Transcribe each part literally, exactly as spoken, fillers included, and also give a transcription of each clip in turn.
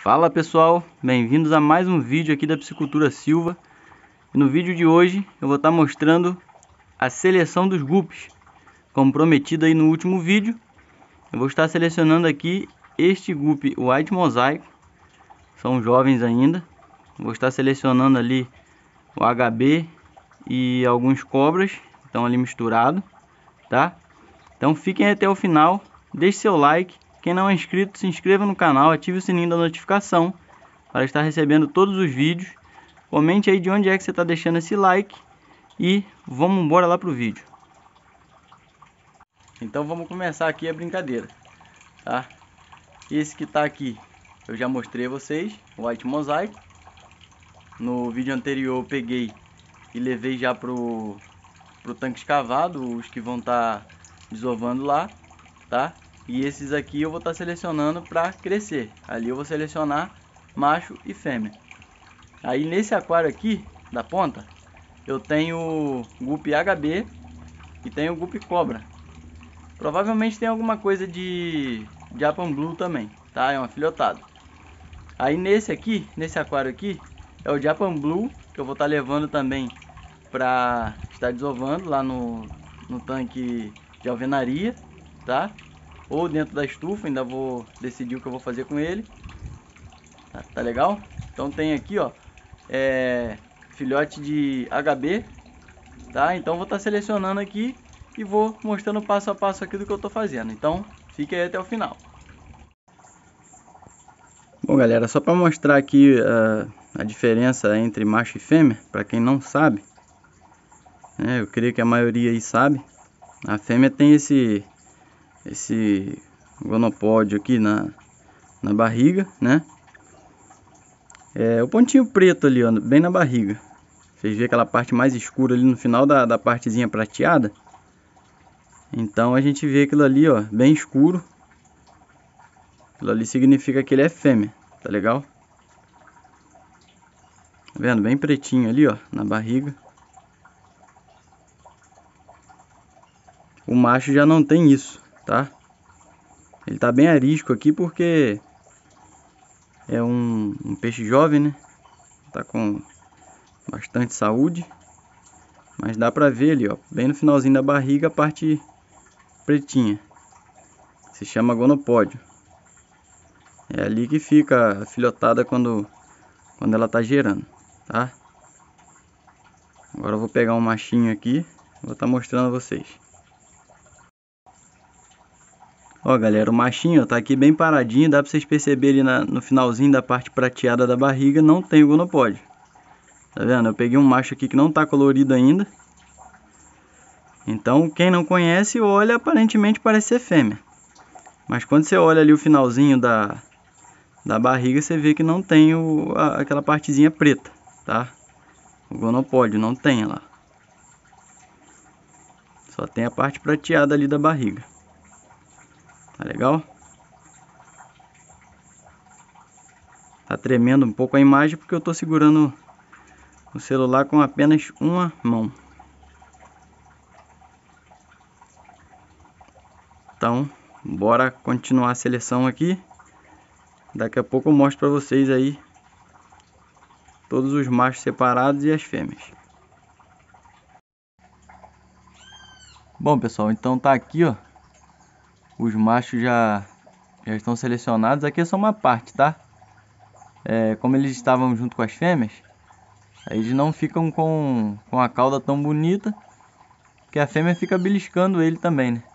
Fala pessoal, bem-vindos a mais um vídeo aqui da Piscicultura Silva. E no vídeo de hoje eu vou estar mostrando a seleção dos guppies. Como prometido aí no último vídeo, eu vou estar selecionando aqui este guppy White Mosaico. São jovens ainda. Vou estar selecionando ali o H B e alguns cobras, estão ali misturados, tá? Então fiquem até o final, deixe seu like. Quem não é inscrito, se inscreva no canal, ative o sininho da notificação para estar recebendo todos os vídeos. Comente aí de onde é que você está deixando esse like e vamos embora lá pro vídeo. Então vamos começar aqui a brincadeira, tá? Esse que está aqui eu já mostrei a vocês, o White Mosaico. No vídeo anterior eu peguei e levei já pro, pro tanque escavado, os que vão estar tá desovando lá, tá? E esses aqui eu vou estar tá selecionando para crescer. Ali eu vou selecionar macho e fêmea. Aí nesse aquário aqui da ponta eu tenho guppy H B e tenho guppy cobra. Provavelmente tem alguma coisa de Japan Blue também, tá? É um afilhotado. Aí nesse aqui, nesse aquário aqui, é o Japan Blue que eu vou estar tá levando também para estar desovando lá no, no tanque de alvenaria, tá? Ou dentro da estufa, ainda vou decidir o que eu vou fazer com ele. Tá, tá legal? Então tem aqui, ó, é, filhote de H B, tá? Então vou estar tá selecionando aqui e vou mostrando passo a passo aqui do que eu tô fazendo. Então fique aí até o final. Bom galera, só para mostrar aqui uh, a diferença entre macho e fêmea, para quem não sabe, né, eu creio que a maioria aí sabe, a fêmea tem esse esse gonopódio aqui na, na barriga, né? É o pontinho preto ali, ó, bem na barriga. Vocês vê aquela parte mais escura ali no final da, da partezinha prateada? Então a gente vê aquilo ali, ó, bem escuro. Aquilo ali significa que ele é fêmea, tá legal? Tá vendo? Bem pretinho ali, ó, na barriga. O macho já não tem isso, tá? Ele tá bem arisco aqui porque é um, um peixe jovem, né? Tá com bastante saúde. Mas dá pra ver ali, ó, bem no finalzinho da barriga, a parte pretinha. Se chama gonopódio. É ali que fica a filhotada quando, quando ela tá gerando, tá? Agora eu vou pegar um machinho aqui, vou estar mostrando a vocês. Ó galera, o machinho ó, tá aqui bem paradinho, dá pra vocês perceberem na, no finalzinho da parte prateada da barriga, não tem o gonopódio. Tá vendo? Eu peguei um macho aqui que não tá colorido ainda. Então quem não conhece, olha, aparentemente parece ser fêmea. Mas quando você olha ali o finalzinho da, da barriga, você vê que não tem o, a, aquela partezinha preta, tá? O gonopódio não tem lá. Só tem a parte prateada ali da barriga. Tá legal? Tá tremendo um pouco a imagem porque eu tô segurando o celular com apenas uma mão. Então, bora continuar a seleção aqui. Daqui a pouco eu mostro pra vocês aí todos os machos separados e as fêmeas. Bom pessoal, então tá aqui, ó. Os machos já, já estão selecionados. Aqui é só uma parte, tá? É, como eles estavam junto com as fêmeas, eles não ficam com, com a cauda tão bonita, que a fêmea fica beliscando ele também, né?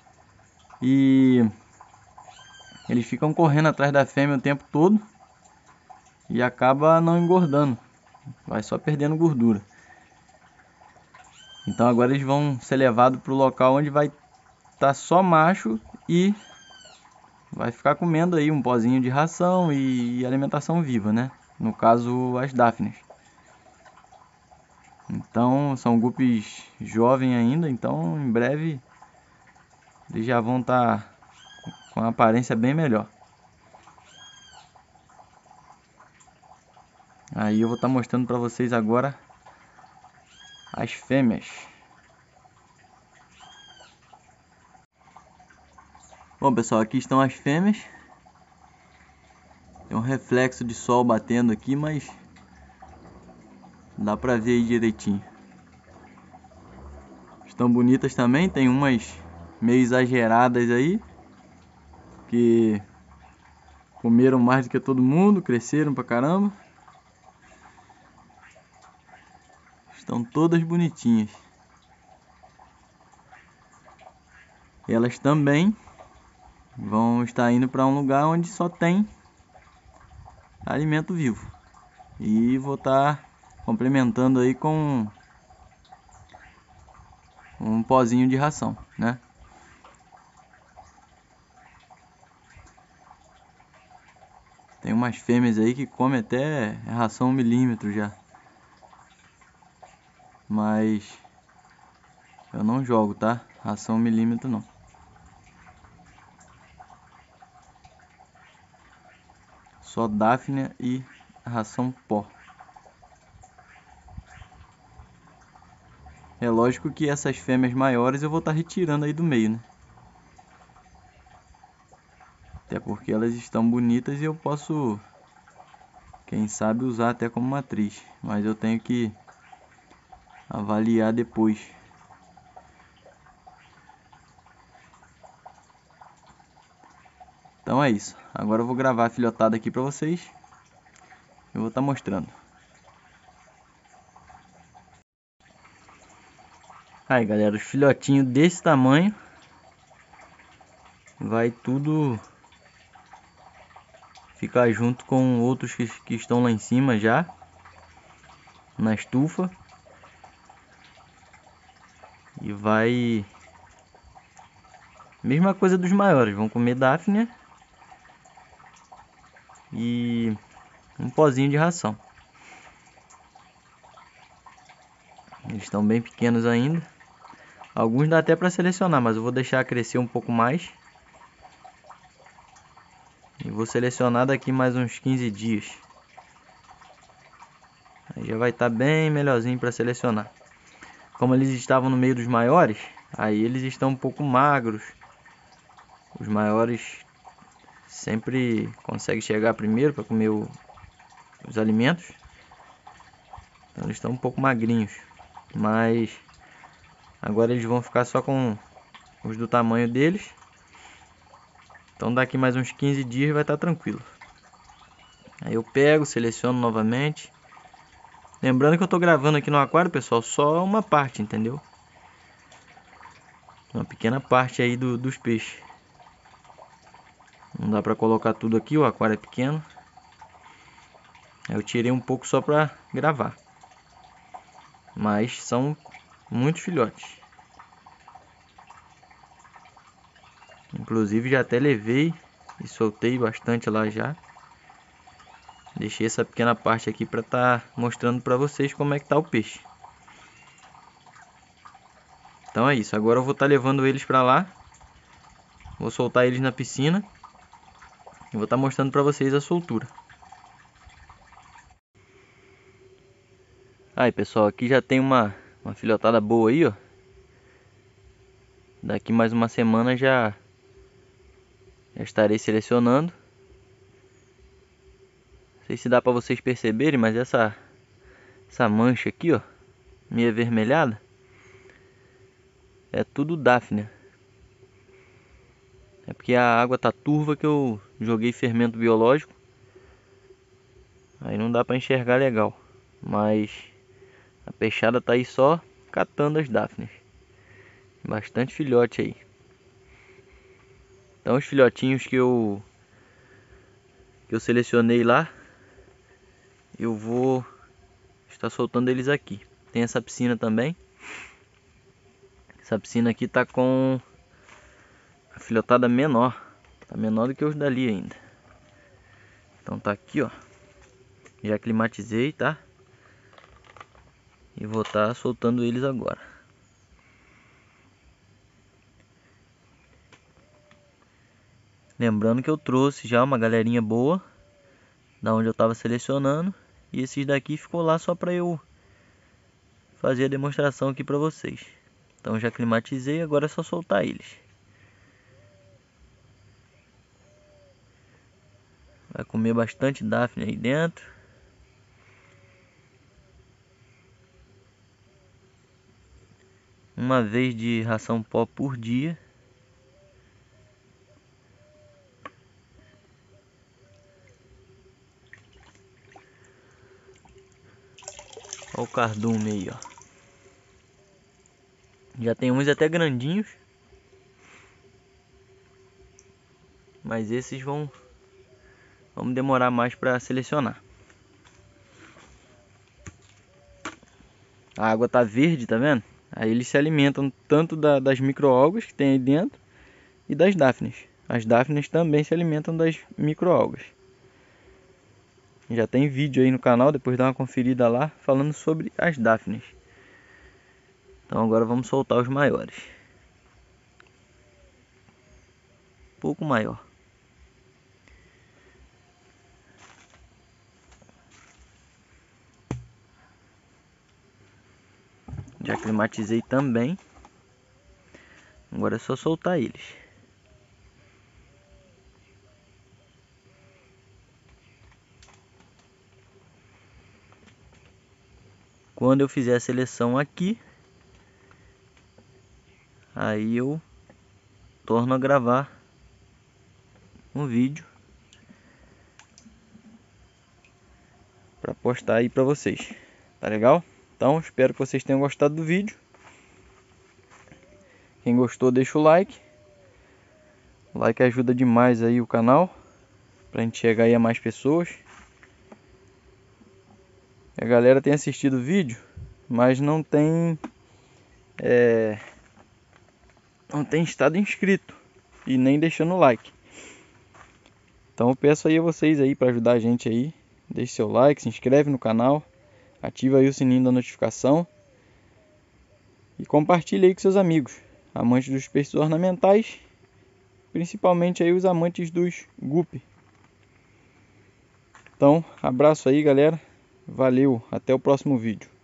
E eles ficam correndo atrás da fêmea o tempo todo e acaba não engordando, vai só perdendo gordura. Então agora eles vão ser levados para o local onde vai estar só macho e vai ficar comendo aí um pozinho de ração e alimentação viva, né? No caso, as Daphnes. Então são guppies jovens ainda, então em breve eles já vão estar com uma aparência bem melhor. Aí eu vou estar mostrando para vocês agora as fêmeas. Bom pessoal, aqui estão as fêmeas. Tem um reflexo de sol batendo aqui, mas dá pra ver aí direitinho. Estão bonitas também, tem umas meio exageradas aí, que comeram mais do que todo mundo, cresceram pra caramba. Estão todas bonitinhas. Elas também vão estar indo para um lugar onde só tem alimento vivo. E vou estar complementando aí com um pozinho de ração, né? Tem umas fêmeas aí que comem até ração um milímetro já. Mas eu não jogo, tá? Ração um milímetro não. Só Daphnia e ração pó. É lógico que essas fêmeas maiores eu vou estar retirando aí do meio, né? Até porque elas estão bonitas e eu posso, quem sabe, usar até como matriz. Mas eu tenho que avaliar depois. Então é isso. Agora eu vou gravar a filhotada aqui pra vocês. Eu vou estar mostrando. Aí galera, os filhotinhos desse tamanho. Vai tudo ficar junto com outros que, que estão lá em cima já. Na estufa. E vai... Mesma coisa dos maiores. Vão comer Daphnia. E um pozinho de ração. Eles estão bem pequenos ainda. Alguns dá até para selecionar, mas eu vou deixar crescer um pouco mais. E vou selecionar daqui mais uns quinze dias. Aí já vai estar bem melhorzinho para selecionar. Como eles estavam no meio dos maiores, aí eles estão um pouco magros. Os maiores sempre conseguem chegar primeiro para comer o, os alimentos. Então eles estão um pouco magrinhos. Mas agora eles vão ficar só com os do tamanho deles. Então daqui mais uns quinze dias vai estar tranquilo. Aí eu pego, seleciono novamente. Lembrando que eu estou gravando aqui no aquário, pessoal, só uma parte, entendeu? Uma pequena parte aí do, dos peixes. Não dá para colocar tudo aqui, o aquário é pequeno. Eu tirei um pouco só para gravar. Mas são muitos filhotes. Inclusive já até levei e soltei bastante lá já. Deixei essa pequena parte aqui para estar mostrando para vocês como é que tá o peixe. Então é isso, agora eu vou estar levando eles para lá. Vou soltar eles na piscina. E vou estar mostrando para vocês a soltura. Aí pessoal, aqui já tem uma, uma filhotada boa aí, ó. Daqui mais uma semana já, já estarei selecionando. Não sei se dá para vocês perceberem, mas essa, essa mancha aqui, ó, meio avermelhada, é tudo Daphnia. É porque a água tá turva que eu joguei fermento biológico. Aí não dá para enxergar legal. Mas a peixada tá aí só catando as Daphnias. Bastante filhote aí. Então os filhotinhos que eu que eu selecionei lá, eu vou estar soltando eles aqui. Tem essa piscina também. Essa piscina aqui tá com a filhotada menor. Tá menor do que os dali ainda. Então tá aqui, ó. Já climatizei, tá? E vou estar soltando eles agora. Lembrando que eu trouxe já uma galerinha boa, da onde eu estava selecionando. E esses daqui ficou lá só para eu fazer a demonstração aqui para vocês. Então já climatizei, agora é só soltar eles. Vai comer bastante Daphne aí dentro. Uma vez de ração pó por dia. Olha o cardume aí, ó. Já tem uns até grandinhos. Mas esses vão... Vamos demorar mais para selecionar. A água tá verde, tá vendo? Aí eles se alimentam tanto da, das microalgas que tem aí dentro e das Daphnes. As Daphnes também se alimentam das microalgas. Já tem vídeo aí no canal, depois dá uma conferida lá, falando sobre as Daphnes. Então agora vamos soltar os maiores. Um pouco maior. Já climatizei também. Agora é só soltar eles. Quando eu fizer a seleção aqui, aí eu torno a gravar um vídeo para postar aí para vocês. Tá legal? Então espero que vocês tenham gostado do vídeo. Quem gostou, deixa o like. O like ajuda demais aí o canal, pra gente chegar aí a mais pessoas. A galera tem assistido o vídeo, mas não tem é, não tem estado inscrito e nem deixando o like. Então eu peço aí a vocês aí para ajudar a gente aí, deixe seu like, se inscreve no canal, ativa aí o sininho da notificação e compartilha aí com seus amigos, amantes dos peixes ornamentais, principalmente aí os amantes dos guppy. Então, abraço aí, galera. Valeu, até o próximo vídeo.